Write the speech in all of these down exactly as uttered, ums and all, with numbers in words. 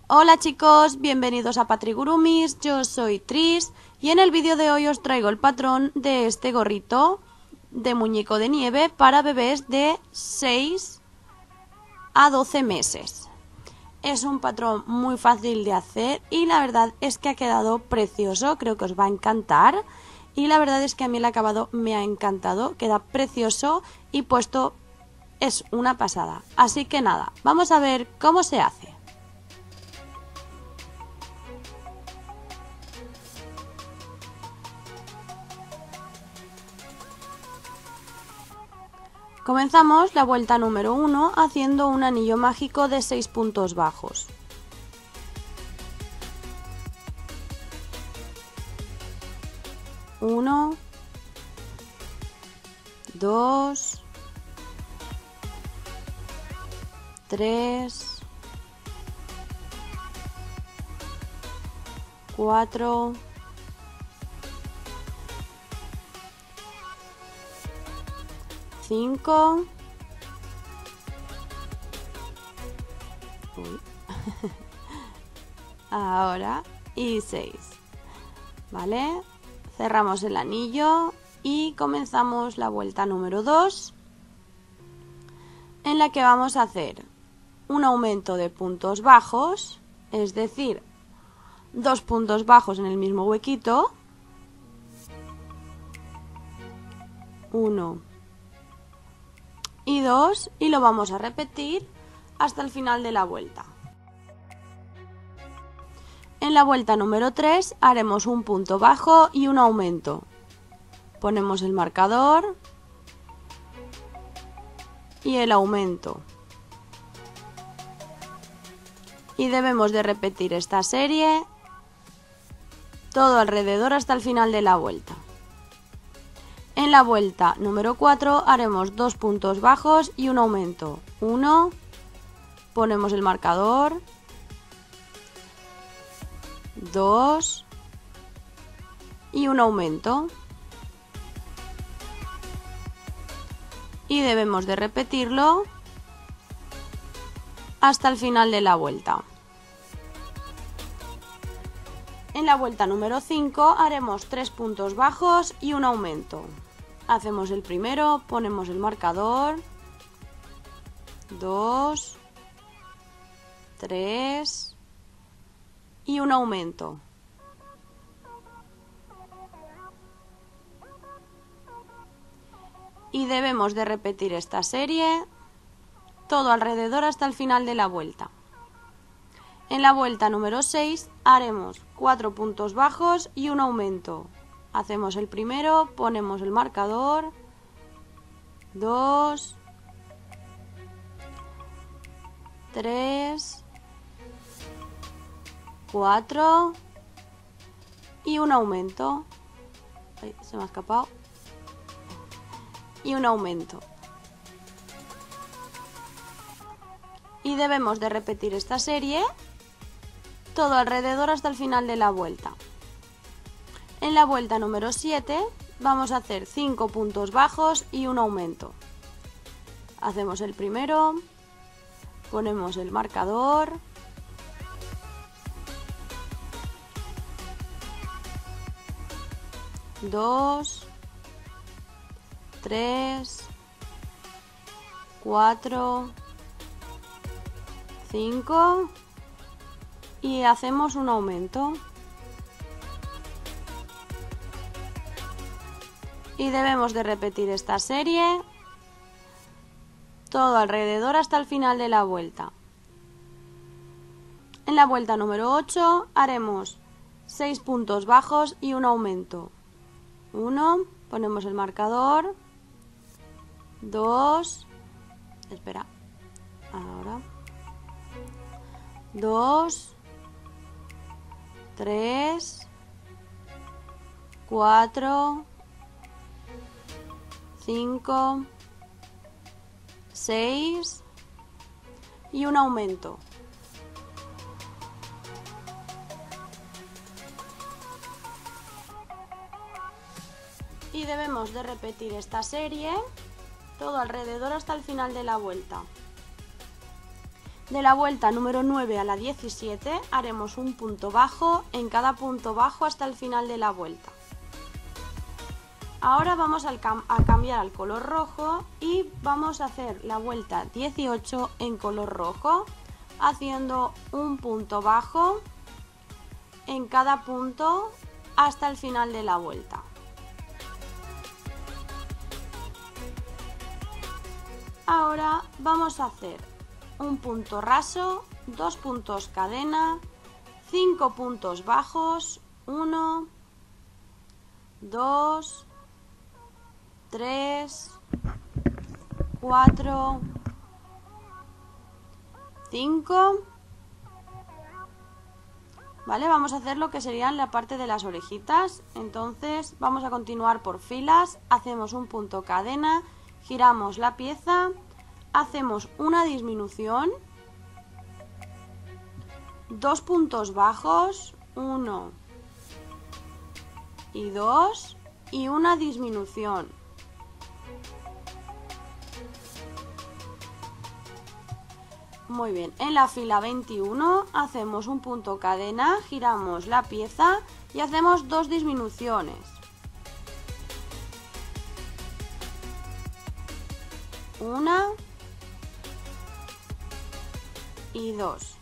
Hola chicos, bienvenidos a Patrigurumis, yo soy Tris y en el vídeo de hoy os traigo el patrón de este gorrito de muñeco de nieve para bebés de seis a doce meses. Es un patrón muy fácil de hacer y la verdad es que ha quedado precioso, creo que os va a encantar. Y la verdad es que a mí el acabado me ha encantado, queda precioso y puesto es una pasada. Así que nada, vamos a ver cómo se hace. Comenzamos la vuelta número uno haciendo un anillo mágico de seis puntos bajos. uno, dos, tres, cuatro, cinco, uy. Ahora y seis, ¿vale? Cerramos el anillo y comenzamos la vuelta número dos, en la que vamos a hacer un aumento de puntos bajos, es decir, dos puntos bajos en el mismo huequito, uno y dos, y lo vamos a repetir hasta el final de la vuelta. En la vuelta número tres haremos un punto bajo y un aumento. Ponemos el marcador y el aumento. Y debemos de repetir esta serie todo alrededor hasta el final de la vuelta. En la vuelta número cuatro haremos dos puntos bajos y un aumento. uno, ponemos el marcador, dos y un aumento. Y debemos de repetirlo hasta el final de la vuelta. En la vuelta número cinco haremos tres puntos bajos y un aumento. Hacemos el primero, ponemos el marcador, dos, tres y un aumento. Y debemos de repetir esta serie todo alrededor hasta el final de la vuelta. En la vuelta número seis haremos cuatro puntos bajos y un aumento. Hacemos el primero, ponemos el marcador, dos, tres, cuatro y un aumento. Ay, se me ha escapado. Y un aumento. Y debemos de repetir esta serie todo alrededor hasta el final de la vuelta. En la vuelta número siete vamos a hacer cinco puntos bajos y un aumento. Hacemos el primero, ponemos el marcador, dos, tres, cuatro, cinco y hacemos un aumento. Y debemos de repetir esta serie todo alrededor hasta el final de la vuelta. En la vuelta número ocho haremos seis puntos bajos y un aumento. uno, ponemos el marcador, dos, espera, ahora, dos, tres, cuatro, cinco, seis y un aumento. Y debemos de repetir esta serie todo alrededor hasta el final de la vuelta. De la vuelta número nueve a la diecisiete haremos un punto bajo en cada punto bajo hasta el final de la vuelta. Ahora vamos a, cam a cambiar al color rojo y vamos a hacer la vuelta dieciocho en color rojo, haciendo un punto bajo en cada punto hasta el final de la vuelta. Ahora vamos a hacer un punto raso, dos puntos cadena, cinco puntos bajos, uno, dos, tres, cuatro, cinco. Vale, vamos a hacer lo que sería en la parte de las orejitas. Entonces vamos a continuar por filas, hacemos un punto cadena, giramos la pieza, hacemos una disminución, dos puntos bajos, uno y dos, y una disminución. Muy bien, en la fila veintiuno hacemos un punto cadena, giramos la pieza y hacemos dos disminuciones. Una y dos.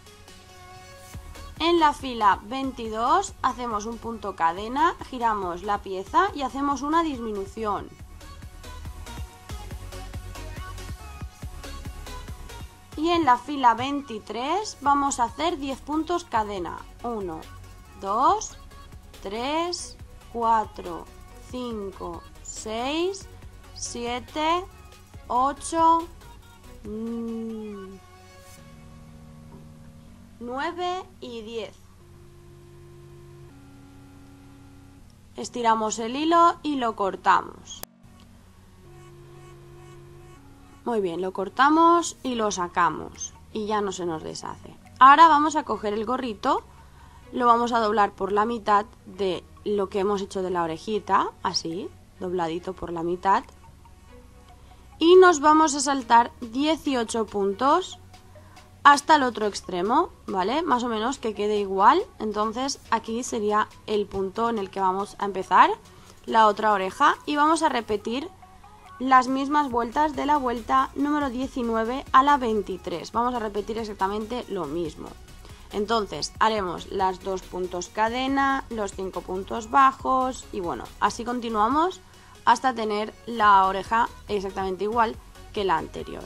En la fila veintidós hacemos un punto cadena, giramos la pieza y hacemos una disminución. Y en la fila veintitrés vamos a hacer diez puntos cadena. uno, dos, tres, cuatro, cinco, seis, siete, ocho, nueve y diez. Estiramos el hilo y lo cortamos. Muy bien, lo cortamos y lo sacamos y ya no se nos deshace. Ahora vamos a coger el gorrito, lo vamos a doblar por la mitad de lo que hemos hecho de la orejita, así, dobladito por la mitad. Y nos vamos a saltar dieciocho puntos hasta el otro extremo, ¿vale? Más o menos que quede igual. Entonces aquí sería el punto en el que vamos a empezar la otra oreja y vamos a repetir las mismas vueltas de la vuelta número diecinueve a la veintitrés. Vamos a repetir exactamente lo mismo. Entonces haremos las dos puntos cadena, los cinco puntos bajos y bueno, así continuamos hasta tener la oreja exactamente igual que la anterior.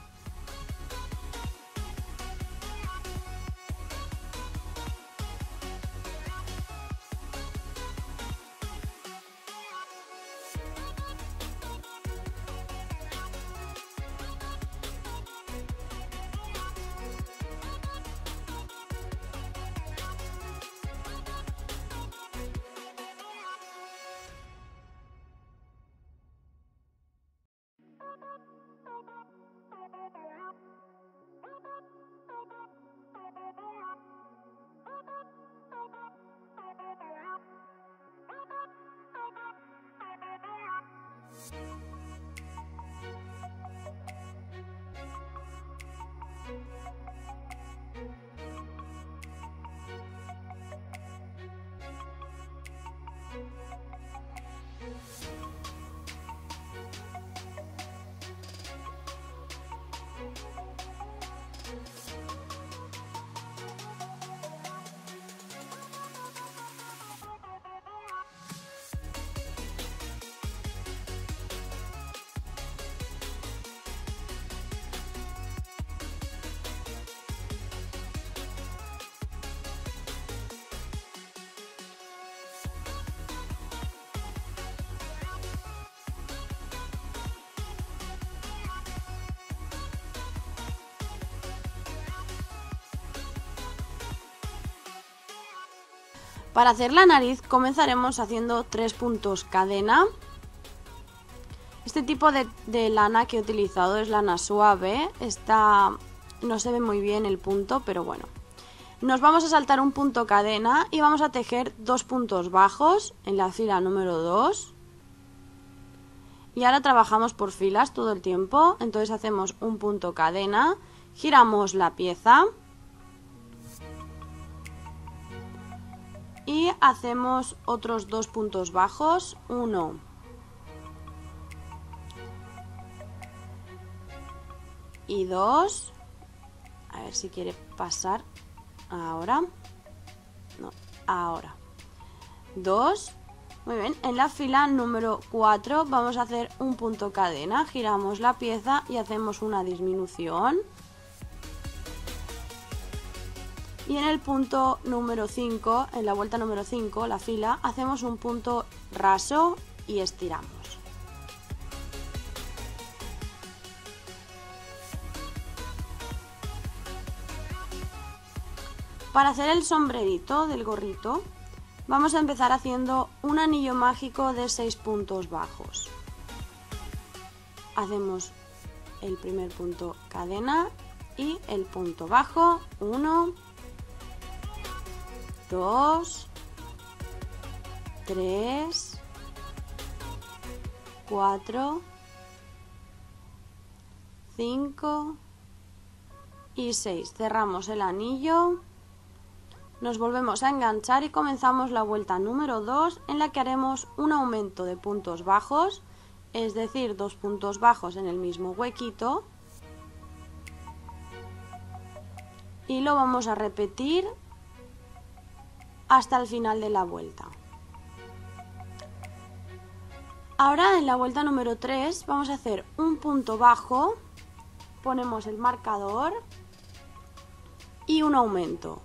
Para hacer la nariz comenzaremos haciendo tres puntos cadena. Este tipo de, de lana que he utilizado es lana suave. Esta no se ve muy bien el punto, pero bueno. Nos vamos a saltar un punto cadena y vamos a tejer dos puntos bajos en la fila número dos. Y ahora trabajamos por filas todo el tiempo. Entonces hacemos un punto cadena, Giramos la pieza y hacemos otros dos puntos bajos, uno y dos. A ver si quiere pasar ahora. No, ahora. Dos. Muy bien, en la fila número cuatro vamos a hacer un punto cadena, giramos la pieza y hacemos una disminución. Y en el punto número cinco, en la vuelta número cinco, la fila, hacemos un punto raso y estiramos. Para hacer el sombrerito del gorrito, vamos a empezar haciendo un anillo mágico de seis puntos bajos. Hacemos el primer punto cadena y el punto bajo, uno, dos, tres, cuatro, cinco y seis. Cerramos el anillo. Nos volvemos a enganchar y comenzamos la vuelta número dos, en la que haremos un aumento de puntos bajos, es decir, dos puntos bajos en el mismo huequito, y lo vamos a repetir hasta el final de la vuelta. Ahora en la vuelta número tres vamos a hacer un punto bajo, ponemos el marcador y un aumento.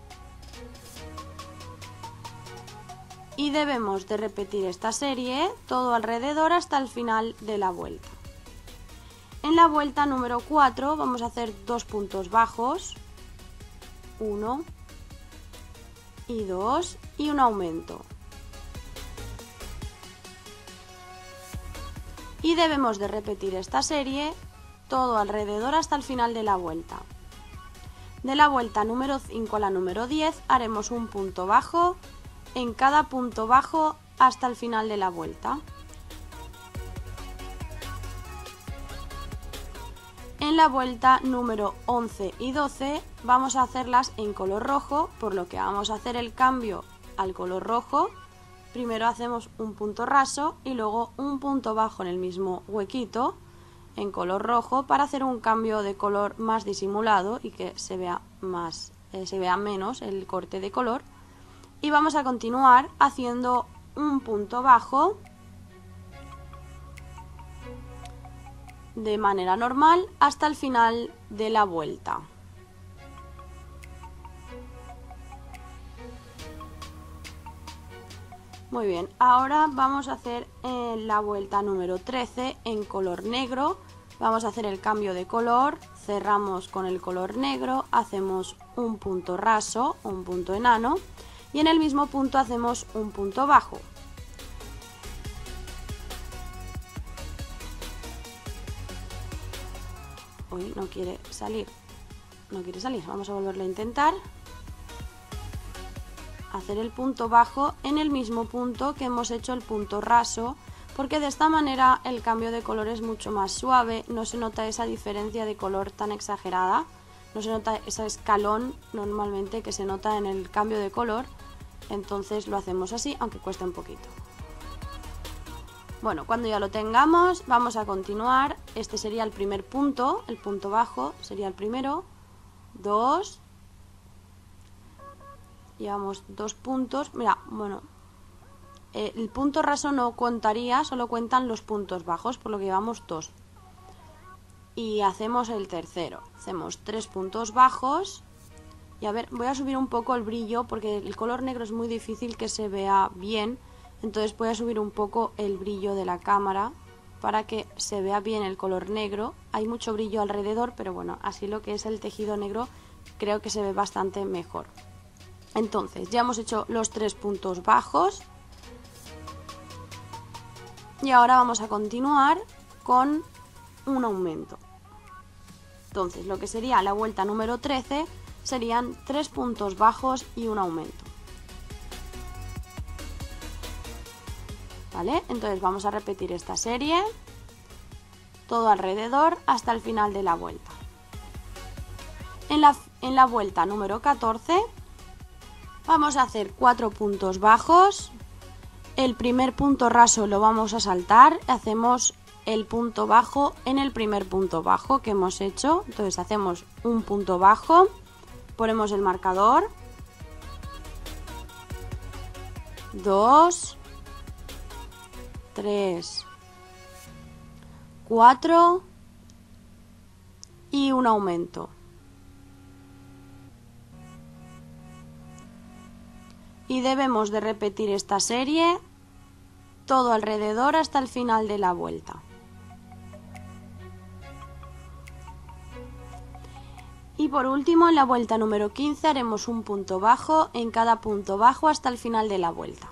Y debemos de repetir esta serie todo alrededor hasta el final de la vuelta. En la vuelta número cuatro vamos a hacer dos puntos bajos, uno y dos, y un aumento. Y debemos de repetir esta serie todo alrededor hasta el final de la vuelta. De la vuelta número cinco a la número diez haremos un punto bajo en cada punto bajo hasta el final de la vuelta. En la vuelta número once y doce vamos a hacerlas en color rojo, por lo que vamos a hacer el cambio al color rojo. Primero hacemos un punto raso y luego un punto bajo en el mismo huequito en color rojo para hacer un cambio de color más disimulado y que se vea más, eh, se vea menos el corte de color. Y vamos a continuar haciendo un punto bajo de manera normal hasta el final de la vuelta. Muy bien, ahora vamos a hacer eh, la vuelta número trece en color negro. Vamos a hacer el cambio de color, cerramos con el color negro, hacemos un punto raso, un punto enano. Y en el mismo punto hacemos un punto bajo. Uy, no quiere salir. No quiere salir. Vamos a volverlo a intentar. Hacer el punto bajo en el mismo punto que hemos hecho el punto raso, porque de esta manera el cambio de color es mucho más suave, no se nota esa diferencia de color tan exagerada, no se nota ese escalón normalmente que se nota en el cambio de color. Entonces lo hacemos así, aunque cueste un poquito. Bueno, cuando ya lo tengamos vamos a continuar. Este sería el primer punto, el punto bajo sería el primero, dos, llevamos dos puntos. Mira, bueno, eh, el punto raso no contaría, solo cuentan los puntos bajos, por lo que llevamos dos. Y hacemos el tercero, hacemos tres puntos bajos. Y a ver, voy a subir un poco el brillo porque el color negro es muy difícil que se vea bien. Entonces voy a subir un poco el brillo de la cámara para que se vea bien el color negro. Hay mucho brillo alrededor, pero bueno, así lo que es el tejido negro creo que se ve bastante mejor. Entonces, ya hemos hecho los tres puntos bajos. Y ahora vamos a continuar con un aumento. Entonces, lo que sería la vuelta número trece serían tres puntos bajos y un aumento. ¿Vale? Entonces vamos a repetir esta serie todo alrededor hasta el final de la vuelta. en la, en la vuelta número catorce vamos a hacer cuatro puntos bajos. El primer punto raso lo vamos a saltar, hacemos el punto bajo en el primer punto bajo que hemos hecho. Entonces hacemos un punto bajo, ponemos el marcador, dos, tres, cuatro y un aumento. Y debemos de repetir esta serie todo alrededor hasta el final de la vuelta. Y por último, en la vuelta número quince haremos un punto bajo en cada punto bajo hasta el final de la vuelta.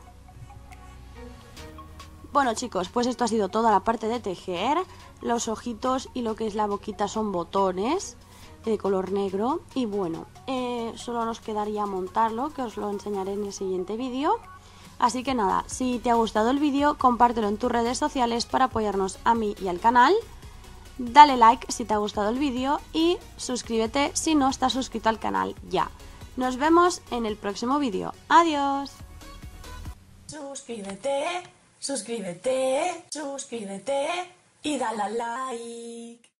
Bueno chicos, pues esto ha sido toda la parte de tejer. Los ojitos y lo que es la boquita son botones de color negro. Y bueno, eh, solo nos quedaría montarlo, que os lo enseñaré en el siguiente vídeo. Así que nada, si te ha gustado el vídeo, compártelo en tus redes sociales para apoyarnos a mí y al canal. Dale like si te ha gustado el vídeo y suscríbete si no estás suscrito al canal ya. Nos vemos en el próximo vídeo. ¡Adiós! Suscríbete, suscríbete, suscríbete y dale a like.